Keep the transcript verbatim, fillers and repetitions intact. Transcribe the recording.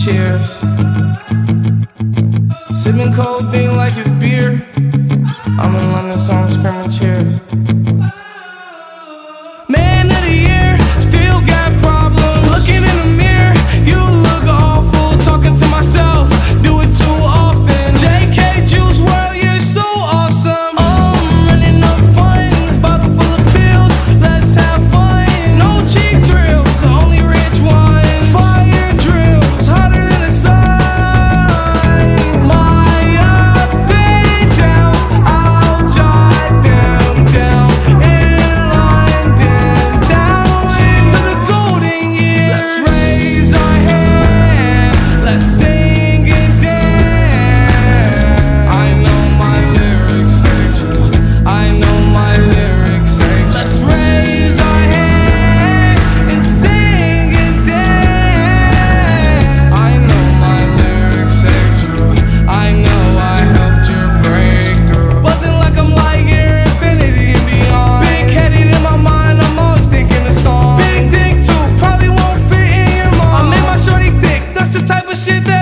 Cheers. Sipping codeine like it's beer. I'm in London, so I'm screaming cheers. Man of the year, still got problems. Looking in the mirror, you look awful. Talking to myself, do it too often. J K Juice world, you're so awesome. Oh, I'm running up funds, bottle full of pills. Let's have fun. No cheap thrills, only rich ones. Fire drills, hotter than the sun. My ups and downs, I'll jot them down in London town. For the golden years, let's raise our hands, let's sing and dance. I know my lyrics saved you, I know my lyrics saved you. Let's raise our hands and sing and dance. I know my lyrics saved you, I know I helped you break through. Buzzing like I'm like Air Infinity and beyond. Big headed in my mind, I'm always thinking of songs. Big dick too, probably won't fit in your mom. I made my shorty thick, that's the type of shit that